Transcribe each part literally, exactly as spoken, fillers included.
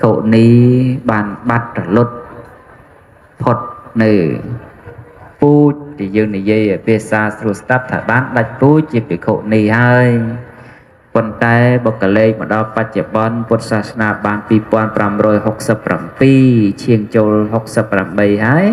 khổ ni bàn bắt lột phật nữ pu thì dương này dây ở phía xa sưu stắp thả bán đạch pu chỉ bị khổ ni haiคนแต่บกเลขมาดอปัจจุบันพุทธศาสนาบางปีปอนปรำรอยหกสิบปรำปีเชียงโจลหกสิบปรำใบหาย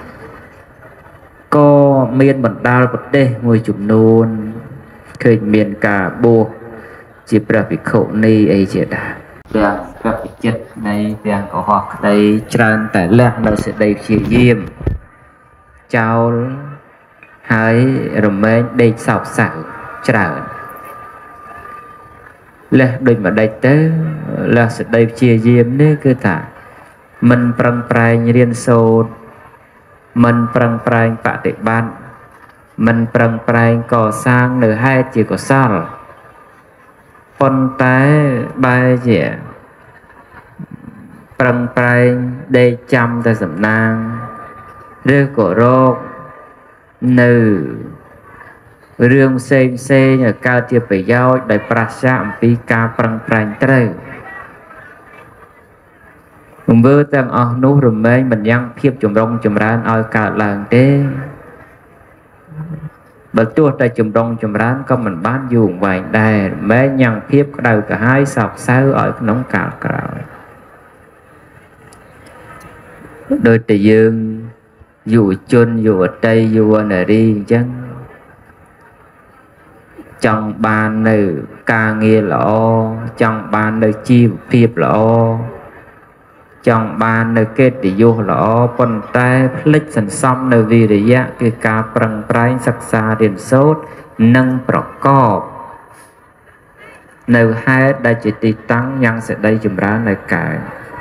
ก็เมียนบรรดาประเทศมวยจุ่มนูนเคยเมียนกาบูจีประพิโคนีไอเจดาเพียงประพิจิตในเพียงก็หอกในจานแต่แรกเราsẽได้เชียเยี่ยมเจ้าหายรำเมนได้สาวสาวจานและโดยมาได้เต้และสได้เชียเยี่ยมนี่คือถ้ามันปรังปรายเรียนโซดมันปรังปรายปฏิบัติมันปรังปรายก่อสร้างหรือให้จีก่อสร้างปนแต่ใบเจี๋ยปรังปรายได้จำแต่สำนางเรื่องก่อโรคหนึ่งเรื่องเซนเซนการเทียบไปย่อยได้ปราศจากปีกาปรังปรายเตยผมเบื่อตั้งอ๋อนู้หรือไม่มันยังเพียบจุ่มรงจุ่มร้านเอาการหลังเต้บางตัวแต่จุ่มรงจุ่มร้านก็มันบ้านอยู่ไว้ได้แม้ยังเพียบเดากับให้สอบเศร้าởน้องกาเกล่าวโดยแต่ยืนอยู่จนอยู่ใจอยู่อันไหนจังtrong ban nữ ca nghe lõ trong ban nữ chi phiệp lõ trong ban nữ kết để vô lõ phần tay lịch sẵn xong nữ vì để dạ cái ca prang prang sắc xa điện sốt nângប្រកបនៅហេតុដែលជាទីតាំងយ៉ាងសេចក្តីចម្រើននៅកើត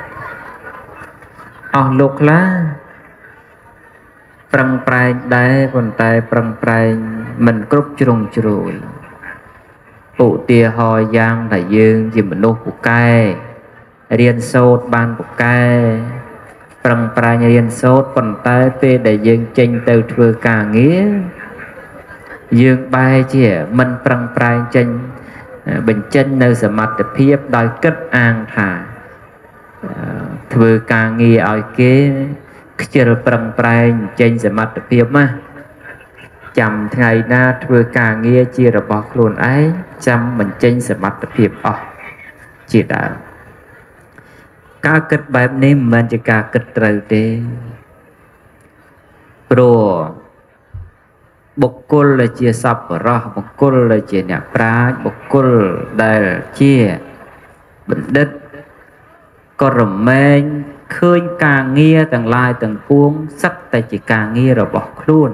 អស់លោកខ្លះប្រឹងប្រែងដែរប៉ុន្តែប្រឹងប្រែងមិនគ្រប់ជ្រុងជ្រោយឧទាហរណ៍យ៉ាងដែលយើងជាមនុស្សពូកែរៀនសូត្របានពូកែប្រឹងប្រែងរៀនសូត្រប៉ុន្តែពេលដែលយើងចេញទៅធ្វើការងារយើងបែរជាមិនប្រឹងប្រែងចេញបញ្ចេញនៅសមត្ថភាពដោយគិតអាងថាធ្វើការងារឲ្យគេខ្ជិលប្រឹងប្រែងចេញសមត្ថភាពណាចាំថ្ងៃណាធ្វើការងារជារបស់ខ្លួនឯងចាំបញ្ចេញសមត្ថភាពអស់ជាដើមការគិតបែបនេះមិនមែនជាការគិតត្រូវទេព្រោះបុគ្គលដែលជាសប្បុរសបុគ្គលដែលជាអ្នកប្រាជ្ញបុគ្គលដែលជាបណ្ឌិតក៏រមែងឃើញការងារទាំងឡាយទាំងពួងសិតតែជាការងាររបស់ខ្លួន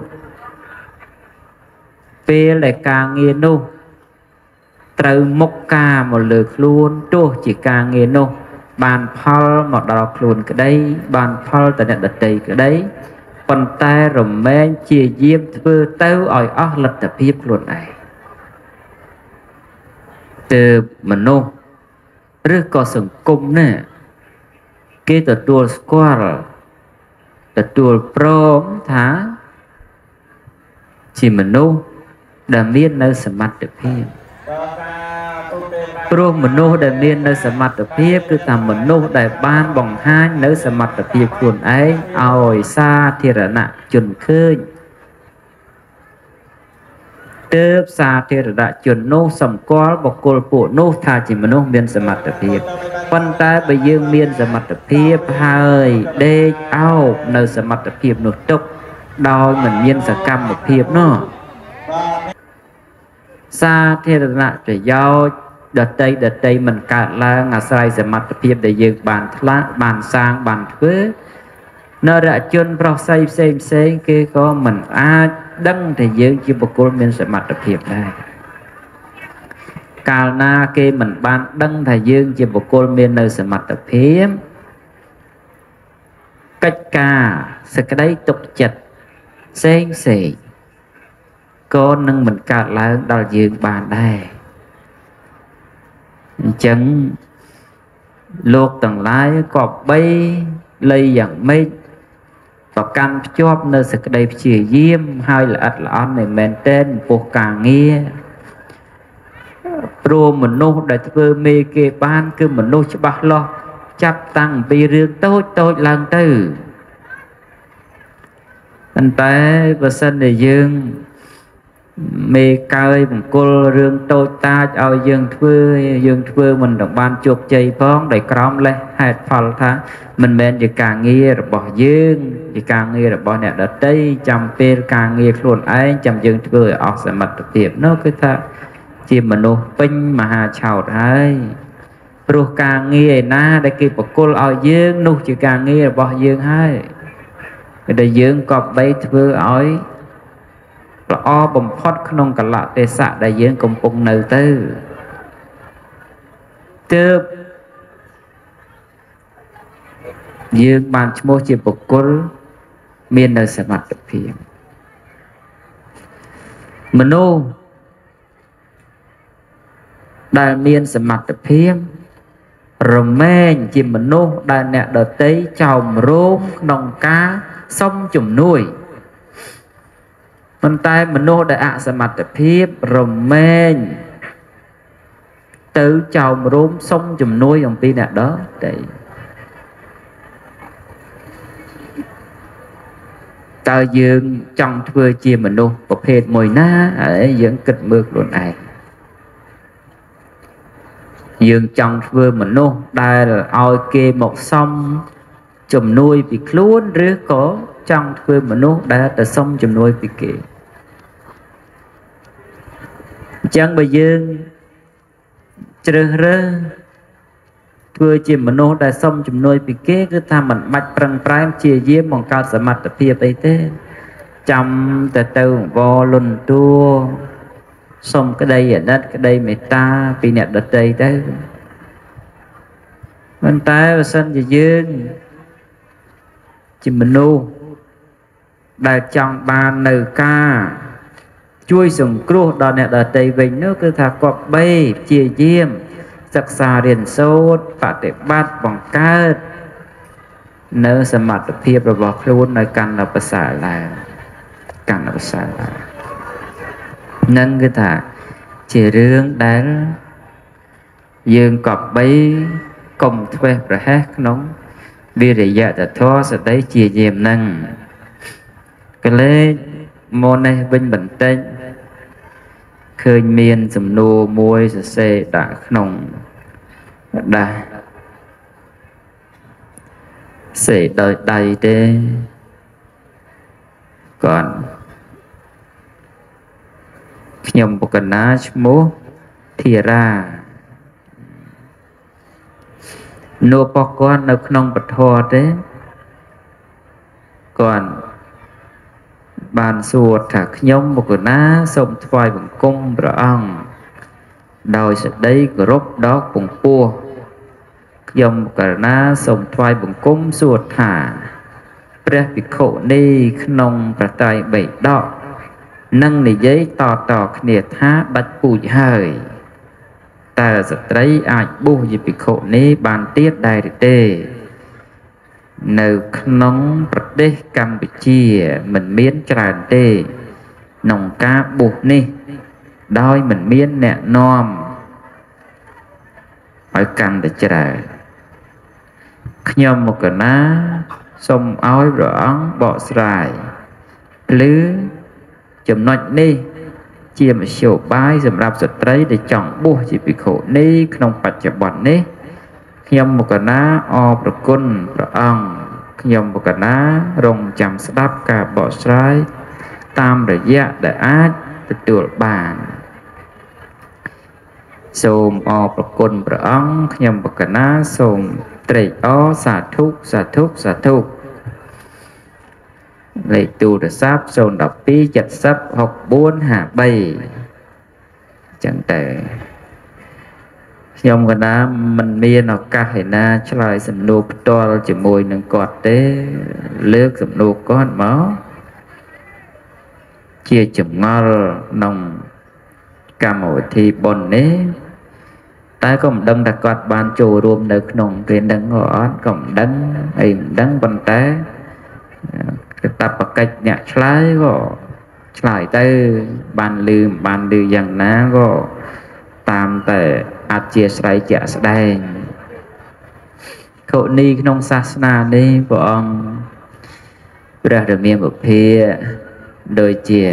ពេលដែលការងារនោះត្រូវមុខការមកលើខ្លួនទោះជាការងារនោះបានផលមកដល់ខ្លួនក្តីបានផលទៅអ្នកដទៃក្តីប៉ុន្តែរមែងជាយាមធ្វើទៅឲ្យអស់លទ្ធភាពខ្លួនឯងទើបមនុស្សឬក៏សង្គមណាគេទទួលស្គាល់ទទួលព្រមថាជាមនុស្សដែលមាននៅសមត្ថភាពព្រោះមនុស្សដែលមាននៅសមត្ថភាពគឺថាមនុស្សដែលបានបង្ហាញនៅសមត្ថភាពខ្លួនឯងឲ្យសាធារណជនឃើញទើបសាធារណជននោះសម្គាល់បុគ្គលពួកនោះថាជាមនុស្សមានសមត្ថភាពប៉ុន្តែបើយើងមានសមត្ថភាពហើយដេកអោបនៅសមត្ថភាពនោះទុកដោយមិនមានសកម្មភាពនោះសាធារណប្រយោជន៍ដតីដតីមិនកើតឡើងអាស្រ័យសមត្ថភាពដែលយើងបានថ្លាបានសាងបានធ្វើនរជនប្រុសស្រីផ្សេងផ្សេងគេក៏មិនអាចដឹងថាយើងជាបុគ្គលមានសមត្ថភាពដែរកាលណាគេមិនបានដឹងថាយើងជាបុគ្គលមាននៅសមត្ថភាពកិច្ចការសេចក្តីទុកចិត្តផ្សេងផ្សេងក៏នឹងមិនកើតឡើងដល់យើងបានដែរអញ្ចឹងលោកទាំងឡាយក៏បីលៃយ៉ាងម៉េចប្រកាន់ភ្ជាប់នៅសេចក្តីព្យាយាមហើយល្អិតល្អន់មិនមែនទេចំពោះការងារព្រោះមនុស្សដែលធ្វើមេគេបានគឺមនុស្សច្បាស់លាស់ chắp tăng vì rương tốt tốt lần tư anh tế và sân để dương mê cơi bằng cô rương tôi ta ao dương thưa dương thưa mình đồng ban chuộc chây phong để crom lên hai phần tháng mình men thì càng nghe rồi bỏ dương thì càng nghe rồi bỏ nè đợt đây chăm pe càng nghe luôn ấy chăm dương thưa ở sẽ mặt tiệp nó cứ ta chỉ mình nô pin mà hà chào đấy rồi càng nghe na để kịp một cô ao dương nô chỉ càng nghe rồi bỏ dương hai để dương cọp bay thưa ói o bầm phốt không cả lạ tê xạ đại dương cùng cùng nơi tư tư dương bàn mô chỉ bộc côn miền nơi sẽ mặt được phiền manu đại miền sẽ mặt được phiền rồi men chỉ manu đại nẹt đợt tây chồng rôm nòng cá sông chùm nuôi mình tay mình nô đại ạ sẽ mặt phiếp rồi men tự chào mà rôm sông chùm nuôi dòng pi nè đó để tờ dương trong thưa chia mình nô một hết mùi ná ở dưỡng kịch mược luôn này dương trong thưa mình nô đây là oi kê một sông chùm nuôi bị luôn rứa có trong thưa mình nô đã từ sông chùm nuôi bị kì chẳng bây giờ trừ rơ thưa chỉ mình nô đã xong chùm nuôi bị kế cứ tham mình mạch prang prang chia diêm bằng cao sở mặt tập hiệp ấy thế trong từ từ vô luân tua xong cái đây ở đất cái đây mày ta bị nẹt đất đây đấy bên tay và sân gì dương chỉ mình nô đã trong ba nờ ca chui dùng cua đòn nẹt ở tây vinh nước cứ thà cọp bay chia diêm sắc xa điền sốt và để bắt bằng cát nơi sầm mặt được thiệp rồi bỏ luôn nơi căn là bớt xả là căn là bớt xả là nâng cái thà chỉ riêng đá dương cọp bay cùng thuê rồi hát nóng vì để dạ đã thoa sẽ đấy chia diêm nâng cái lễ môn này vinh bình tên khơi miên sầm nô môi sẽ xe đã nồng đã sẽ đợi đầy đê còn nhầm một cái ná mô thì ra nô bọc con ở nông bật hoa thế còn bàn xuột thạc nhóm một cái ná xong thoai bằng cung rồi ông đòi sẽ đây cái rốt đó cùng pua dòng một cái ná xong thoai bằng cung xuột thả pre bị khổ ni nông và tay bảy đọ nâng này giấy to to khniệt thá bạch bụi hơi ta sẽ thấy ai bu gì bị khổ ni bàn tiết đài tê nơi nông bật đế Campuchia mình miến tràn tê nông cá buộc ni đôi mình miến nẹ nom ở căn để tràn nhom một cái ná sông ói rõ bỏ xài lứ chùm nói ni chia một số bài dùm rạp giật đấy để chọn buộc chỉ bị khổ ni nông bạch chả bọn ni nhom một cái ná o bật côn bật ong nhom một cái ná rồng chạm đáp cả bỏ trái tam để dạ để át để tuổi bàn xôm o bật côn bật ong nhom một cái ná xôm trệ o xả thúc xả thúc xả thúc lấy tu để sắp xôn đọc pi chặt sắp học bốn hạ bay chẳng tệ nhom cái đó mình miên nó ca hay na cho lại sầm nô to chỉ môi nâng cọt tế lướt sầm nô con máu chia chùm ngon nòng ca mồi thì bồn nế ta có một đấng đặt cọt bàn chồ rùm được nòng cái đấng ngõ cổng đấng hình đấng bàn té cái tập bậc cách nhạc lái gõ lại tới bàn lưm bàn lư dần ná gõ tam tệ át chia sài chả sài ខុនីក្នុងសាសនានេះព្រះអង្គព្រះរាមាបុភាដូចជា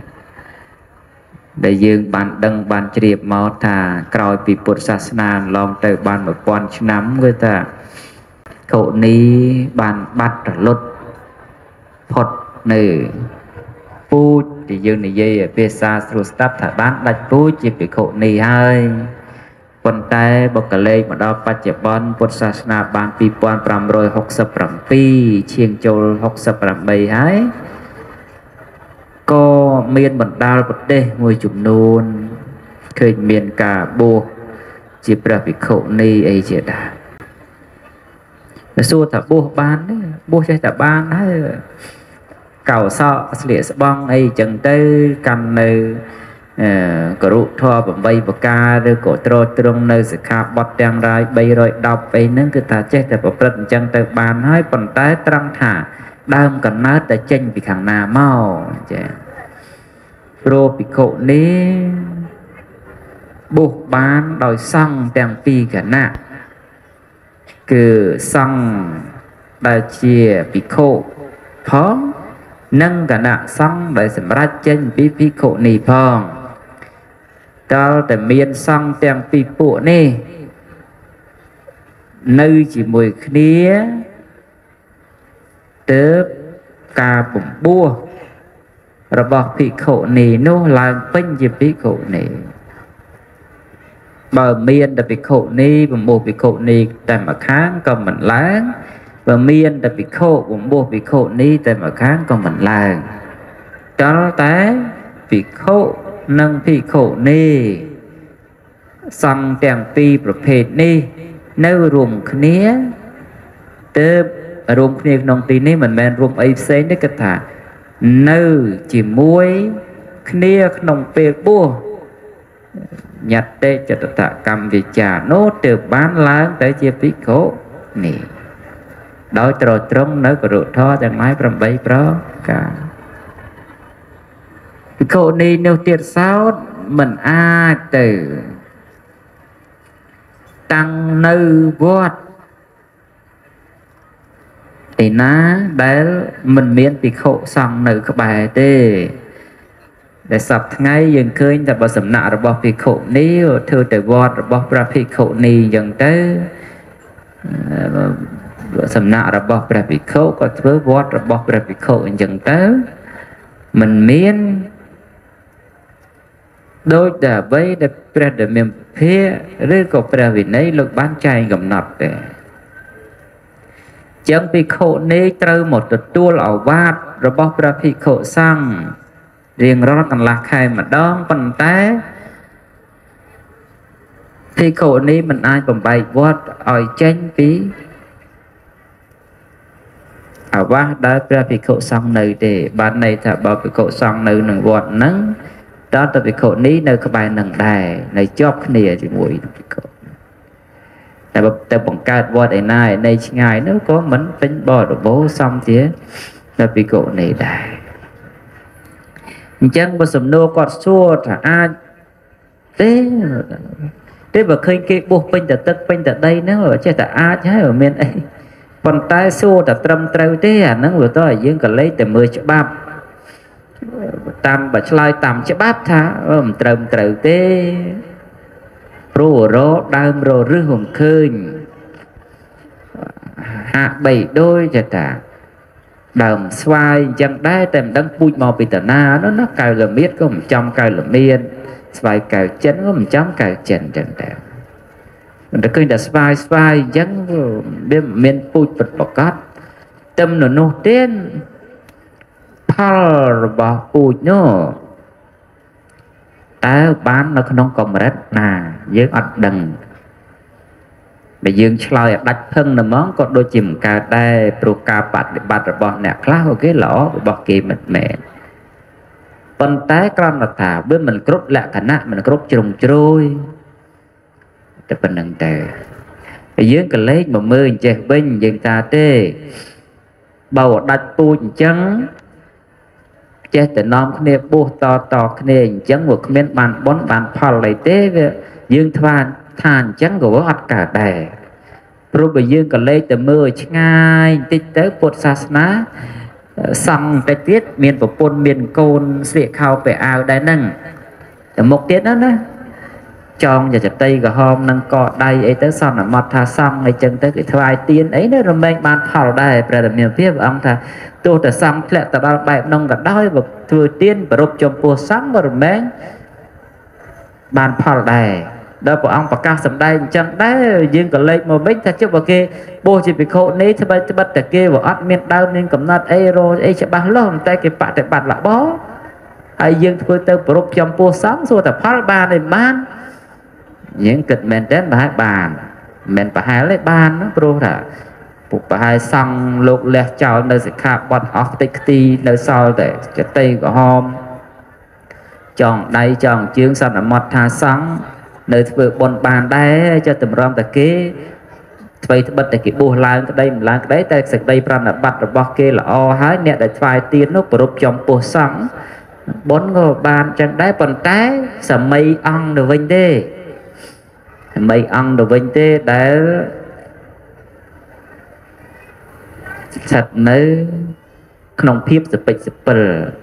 ដែលយើងបានដឹងបានជ្រាបមកថាក្រោយពីពុទ្ធសាសនាឡងទៅបានមួយពាន់ឆ្នាំគឺថាខុនីបានបាត់រលត់ផុតនៅពូជដែលយើងនិយាយភាសាស្រួលស្ដាប់ថាបានដាច់ពូជជាភិក្ខុនីហើយប៉ុន្តែបុគ្គលិកមកដល់បច្ចុប្បន្នពុទ្ធសាសនាបានពីរពាន់ប្រាំរយហុកសិបប្រាំពីរឈានចូលហុកសិបប្រាំបីហើយក៏មានបណ្ដាលប្រទេសមួយចំនួនឃើញមានការបួសជាព្រះភិក្ខុនីអីជាដើមតែសួរថាបួសបានទេបួសចេះតែបានហើយកោសក់ស្លៀកស្បង់អីចឹងទៅកាន់នៅគរុធម៌ប្រាំប្រការឬក៏ត្រត្រង់នៅសិក្ខាបទទាំងរាយបីរយដប់អីហ្នឹងគឺថាចេះតែប្រព្រឹត្តអញ្ចឹងទៅបានហើយប៉ុន្តែត្រង់ថាដើមកំណើតតែចេញពីខាងណាមកចាព្រោះភិក្ខុនេះបួសបានដោយសង្ឃទាំងពីរគណៈគឺសង្ឃដែលជាភិក្ខុផងនិងគណៈសង្ឃដែលសម្រេចចេញពីភិក្ខុនេះផងតើតែមានសង្ឃទាំងពីរពួកនេះនៅជាមួយគ្នាទើបការបំពោះរបស់ភិក្ខុនេះនោះឡើងពេញជាភិក្ខុនេះបើមានតែភិក្ខុនេះបំពោះភិក្ខុនេះតែម្ខាងក៏មិនឡើងបើមានតែភិក្ខុបំពោះភិក្ខុនេះតែម្ខាងក៏មិនឡើងតើតែភិក្ខុនិងភិក្ខុនេះសង្ឃទាំងពីរប្រភេទនេះនៅរួមគ្នាទើបរួមគ្នាក្នុងទីនេះមិនមែនរួមអីផ្សេងទេគឺថានៅជាមួយគ្នាក្នុងពេលបួសញត្តេចតតកម្មវិចានោះទើបបានឡើងទៅជាភិក្ខុនេះដោយត្រត្រង់នៅគរុធម៌ទាំងឡាយប្រាំបីប្រការភិក្ខុនេះនោះទៀតសោតមិនអាចទៅតាំងនៅវត្តឯណាដែលមិនមានភិក្ខុសង្ឃនៅក្បែរទេដែលសប្តាហ៍ថ្ងៃយើងឃើញតែបើសំណាក់របស់ភិក្ខុនេះធ្វើតែវត្តរបស់ព្រះភិក្ខុនេះអញ្ចឹងទៅសំណាក់របស់ព្រះភិក្ខុក៏ធ្វើវត្តរបស់ព្រះភិក្ខុអញ្ចឹងទៅមិនមានដូចតែអ្វីដែលព្រះដែលមានភាឬក៏ព្រះវិន័យលោកបានចែងកំណត់ទេចឹងភិក្ខុនេះត្រូវមកទទួលឱវាទរបស់ព្រះភិក្ខុសង្ឃរៀងរាល់កន្លះខែម្ដងប៉ុន្តែភិក្ខុនេះមិនអាចបំបែកវត្តឲ្យចេញពីអាវាសដែលព្រះភិក្ខុសង្ឃនៅទេបានន័យថាបើភិក្ខុសង្ឃនៅនឹងវត្តហ្នឹងតើតភិក្ខុនេះនៅក្បែរនឹងដែរនៅជាប់គ្នាជាមួយភិក្ខុតែបើទៅបង្កើតវត្តឯណាឯណីឆ្ងាយនោះក៏មិនពេញបរិបូរណ៍សំជាដល់ភិក្ខុនេះដែរអញ្ចឹងបើសំណួរគាត់សួរថាអាចទេទេបើឃើញគេបោះពេញតែទឹកពេញតែដីហ្នឹងចេះតែអាចហើយមិនមានអីប៉ុន្តែសួរតែត្រឹមត្រូវទេអាហ្នឹងវាទៅឲ្យយើងក៏លេចតែមើលច្បាប់តាមបើឆ្លើយតាមច្បាប់ថាមិនត្រឹមត្រូវទេព្រោះរោដើមររឹសមិនឃើញហាក់បីដូចថាដើមស្វាយអញ្ចឹងដែរតែមិនដឹងពូជមកពីតាណានោះណាកៅល្មៀតក៏មិនចំកៅល្មៀតស្វាយកៅចិនក៏មិនចំកៅចិនអញ្ចឹងដែរមិនតែឃើញតែស្វាយស្វាយអញ្ចឹងវាមិនមានពូជពិតប្រកបទឹមនៅនោះទៀតផលរបស់ពូជនោះតើបាននៅក្នុងកម្រិតណាយើងអត់ដឹងដែលយើងឆ្លើយឲ្យដាច់ភឹងតែហ្មងក៏ដូចជាមិនកើតដែរព្រោះការបដិបត្តិរបស់អ្នកខ្លះគេល្អរបស់គេមិនមែនប៉ុន្តែគ្រាន់តែថាវាមិនគ្រប់លក្ខណៈមិនគ្រប់ជ្រុងជ្រោយតែប៉ុណ្្នឹងតែយើងក៏លេចមកមើលអញ្ចេះវិញយើងថាទេបើដាច់ពូជអញ្ចឹងចេះតែនាំគ្នាបួសតតគ្នាអញ្ចឹងវាគ្មានបានបុណ្យបានផលអីទេវាយើងថ្វាថាអញ្ចឹងក៏អត់កើតដែរព្រោះបើយើងក៏លេខទៅមើលឆ្ងាយបន្តិចទៅពុទ្ធសាសនាសង្ឃតិចទៀតមានប្រពន្ធមានកូនស្លៀកខោពាក់អាវដែរហ្នឹងតែមុខទៀតហ្នឹងណាចងចតីក្រហមនឹងកដៃអីទៅសន្មត់ថាសង្ឃអីចឹងទៅគេថ្វាយទៀនអីនៅរមែងបានផលដែរព្រះរាមាភិព្រះអង្គថាទោះតែសង្ឃធ្លាក់ទៅដល់បែបនោះក៏ដោយបើធ្វើទៀនប្រពចំពោះសង្ឃក៏រមែងបានផលដែរដល់ព្រះអង្គប្រកាសសម្ដែងអញ្ចឹងដែរយើងក៏លេចមកវិញថាជិះបើគេបោះជាភិក្ខុនេះត្បិតត្បិតតែគេវាអត់មានដើមមានកំណត់អីរអីច្បាស់លាស់តែគេបដិបត្តិលបហើយយើងធ្វើទៅប្រពចំពោះសង្ឃសួរតែផលបានឯបានយើងគិតមែនតើប្រហែលបានមិនប្រហែលទេបានព្រោះថាពុកប្រហែលសង្ឃលោកលះចោលនៅសិក្ខាបទអស់ខ្ទេចខ្ទីនៅសល់តែចតីក្រហមចងដៃចងជើងសន្មត់ថាសង្ឃនៅធ្វើបុណ្យបានដែរចិត្តតម្រាំតែគេថ្មីត្បិតតែគេបួសឡើងក្តីមិនឡើងក្តីតែសេចក្តីប្រណិប័តរបស់គេល្អហើយអ្នកដែលថ្វាយទៀននោះប្រពចំពោះសង្ឃបុណ្យក៏បានចឹងដែរប៉ុន្តែសម័យអង្គទៅវិញទេសម័យអង្គទៅវិញទេដែលស្ថិតនៅក្នុងភាពសពេចសពិល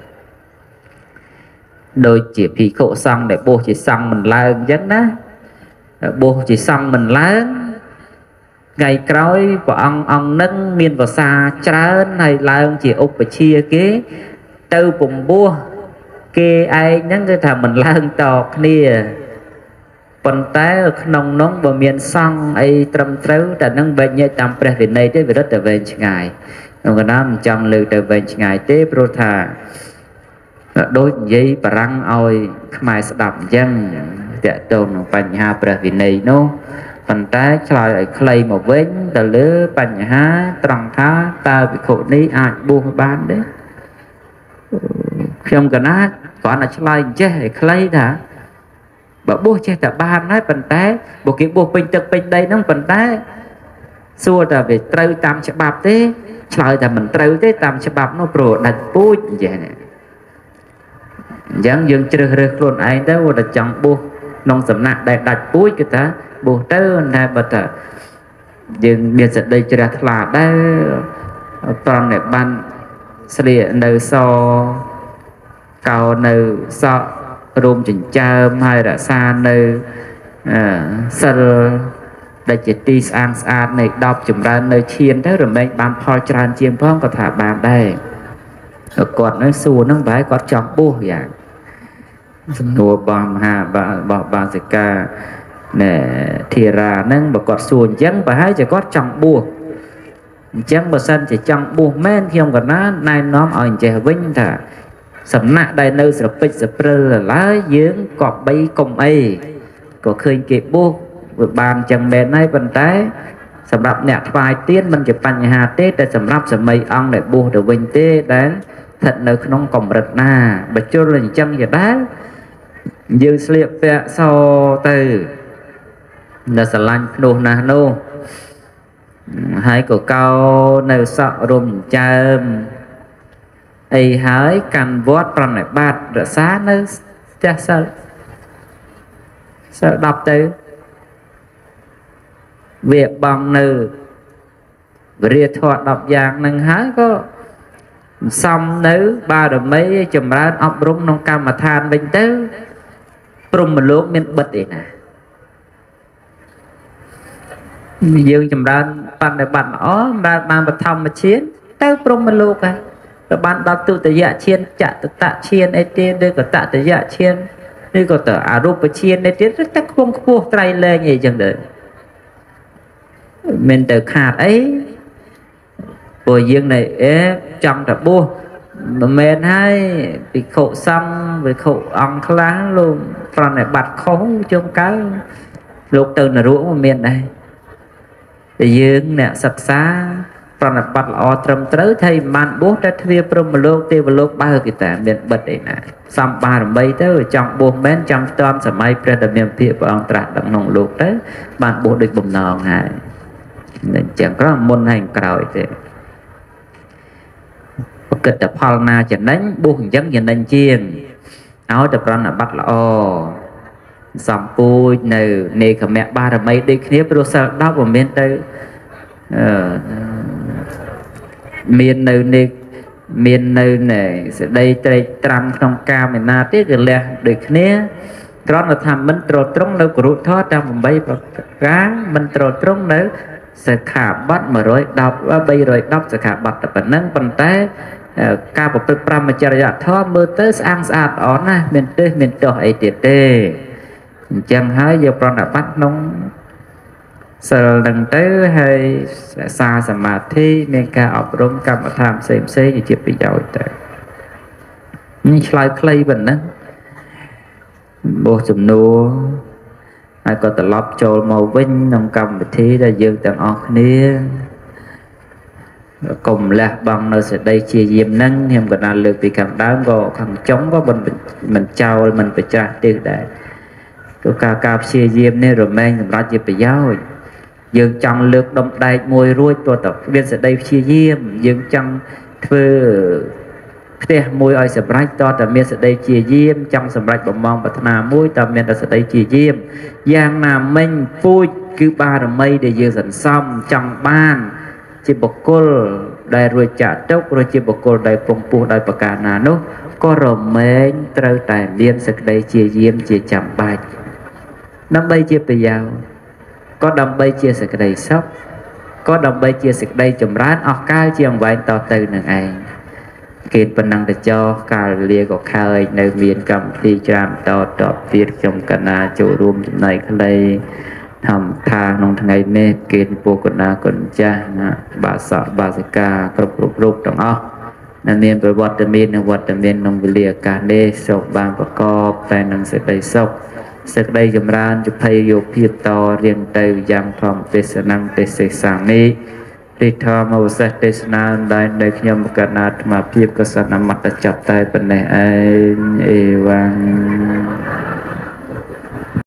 ដូចជាភិក្ខុសង្ឃដែលបួសជាសង្ឃមិនឡើងអញ្ចឹងណាបួសជាសង្ឃមិនឡើងថ្ងៃក្រោយព្រះអង្គអង្គនឹងមានវសាច្រើនហើយឡើងជាឧបជាគេទៅពំពោះគេឯងហ្នឹងគឺថាមិនឡើងតគ្នាប៉ុន្តែក្នុងនោះបើមានសង្ឃអីត្រឹមត្រូវតែនឹងវែងញែកតាមព្រះវិន័យទេវារត់តែវែងឆ្ងាយខ្ញុំក៏ណាមិនចង់លើកទៅវែងឆ្ងាយទេព្រោះថាដូចនិយាយបារាំងឲ្យខ្មែរស្ដាប់អញ្ចឹងតកតងនឹងបញ្ហាព្រះវិន័យនោះប៉ុន្តែឆ្លើយឲ្យខ្លីមកវិញទៅលើបញ្ហាត្រង់ថាតើភិក្ខុនេះអាចបួសបានទេខ្ញុំក៏ណាគ្រាន់តែឆ្លើយចេះឲ្យខ្លីថាបើបួសចេះតែបានហើយប៉ុន្តែបើគេបួសពេញទឹកពេញដីហ្នឹងប៉ុន្តែសួរថាវាត្រូវតាមច្បាប់ទេឆ្លើយថាមិនត្រូវទេតាមច្បាប់នោះព្រោះដាច់ពូជអញ្ចឹងអញ្ចឹងយើងជ្រើសរើសខ្លួនឯងទៅតែចង់បួសក្នុងសំណាក់ដែលដាច់ពូជគឺថាបួសទៅតែបើថាយើងមានសេចក្តីជ្រះថ្លាដែរប្រណិប័តស្លៀកនៅសកោនៅសក់រួមចិញ្ចើមហើយរក្សានៅសិលដែលជាទីស្អាតស្អាតនៃដប់ចម្រើននៅឈានទៅរមែងបានផលច្រើនជាងផងក៏ថាបានដែរគាត់នៅសួរហ្នឹងប្រហែលគាត់ចង់បួសយ៉ាងសំណួរបងមហារបស់បាសិកាណែធីរាហ្នឹងបើគាត់សួរអញ្ចឹងប្រហែលជាគាត់ចង់បួសអញ្ចឹងបើសិនជាចង់បួសមែនខ្ញុំក៏ណាណែនាំឲ្យអញ្ចេះវិញថាសំណាក់ដែលនៅស្រពេចស្រព្រិលឡើយយើងក៏បីកុំអីក៏ឃើញគេបួសវាបានចឹងមែនហើយប៉ុន្តែសម្រាប់អ្នកថ្វាយទៀនមិនជាបញ្ហាទេតែសម្រាប់សម័យអង្គដែលបួសទៅវិញទេដែលស្ថិតនៅក្នុងកម្រិតណាបើជុលអញ្ចឹងជាដែរយើងស្លៀកពាក់សទៅនៅស្រឡាញ់ភ្នោះណាស់នោះហើយក៏កោនៅសក់រុំចើមអីហើយកាន់វត្តប្រណិប័តរក្សានៅផ្ទះសិលសិលដប់ទៅវាបងនៅវិរិយធម៌ដប់យ៉ាងហ្នឹងហើយក៏សំនៅបារមីចម្រើនអប់រំក្នុងកម្មដ្ឋានវិញទៅព្រហ្មលោកមានបិទឯណាយើងចម្រើនបដិបត្តិល្អបានបានបឋមឈានទៅព្រហ្មលោកហើយក៏បានដល់ទុតិយឈានចតតឈានអីទៀតឬក៏តតយឈានឬក៏ទៅអរូបឈានអីទៀតតែខ្ពងខ្ពស់ត្រៃលែងអីចឹងទៅមិនទៅខាតអីព្រោះយើងនៅអេចង់តែបួសមិនមែនហើយភិក្ខុសង្ឃភិក្ខុអង្គខ្លះលោកប្រណិប័តខុសជុំកើលោកទៅនរកមិនមានដែរតែយើងអ្នកសិក្សាប្រណិប័តល្អត្រឹមត្រូវថៃបានបួសតែទ្វាព្រហ្មលោកទេវលោកបើគេតាមានបិទអីណាសំបារមីទៅចង់បួសមែនចង់ស្ទាន់សម័យព្រះតមានភិព្រះអង្គត្រាស់ដឹកក្នុងលោកទៅបានបួសដូចបំណងហើយអញ្ចឹងក្រមុនហើយក្រោយទេប្រកិតតែផលណាចំណេញបួសអញ្ចឹងចំណេញជាងឲ្យតែប្រណិប័តល្អសំពូជនៅនេកមៈបារមីដូចគ្នាព្រោះសិលដប់មិនមែនទៅ miền nơi này miền nơi này sẽ đây tây trầm trong ca miền na tiếc cái lẹ được nè đó là tham mình trộn trống nơi của rút thoát trong vùng bay và gán mình trộn trống nơi sẽ khả bắt mà rồi đọc và bây rồi đọc sẽ khả bắt tập nâng bàn tay ca bộ tự pram mà chơi ra thoa mơ tới sang sạch ó na miền tây miền tây ấy tiệt tê chẳng hái giờ pram đã bắt nông sợ lần tới hay xa sầm mà thi nên ca học rung cầm ở tham xem xem thì chụp bị giỏi tới như slide clay bình đó bộ chùm nô ai có tờ lọc trôi màu vinh nông cầm thi là dương tầng ọc nia cùng là bằng nơi sẽ đây chia diêm nâng em còn là lượt vì cảm đáng có thằng chống có mình mình trao mình phải trả tiền để tôi cao cao chia diêm nên rồi mang ra chỉ phải giáo dương trong lượt đông đại môi ruồi tôi tập viên sẽ đây chia diêm dương trong thưa thế môi ai sẽ rách to tập miền sẽ đây chia diêm trong sầm rách bầm mong bát na môi tập miền sẽ đây chia diêm giang nam minh vui cứ ba rồi mây để dương dần xong trong ban chỉ bọc côn đại rồi trả tốc rồi chỉ bọc côn đại phong phú đại bậc cả nà nốt có rồi mấy trâu tài liên sực đây chia diêm chia chậm bài năm bay chia bây giờ có đầm bay chia sực đây sốc có đầm bay chia sực đây chùm rán ở cái chia ông vay to từ nương anh kiện phần năng để cho cả lia có khai nơi miền cầm thì chạm to to viết trong cả na chỗ rùm này đây thầm tha nông thằng ngày nè kiến bộ quần áo quần cha bà sợ bà sẽ ca cướp cướp cướp trong óc nên miền bờ bọt miền bọt miền nông lìa cả đê sọc bàn bạc co tay năng sẽ đầy sọc sẽ đây chấm ran chụp hay vô phía to riêng từ giang phòng tê sơ năng tê sê sang ní đi thò màu sắc tê sơ năng đại nơi nhom cả nát mà phía cơ sở nằm mặt chặt tay bên này ai vang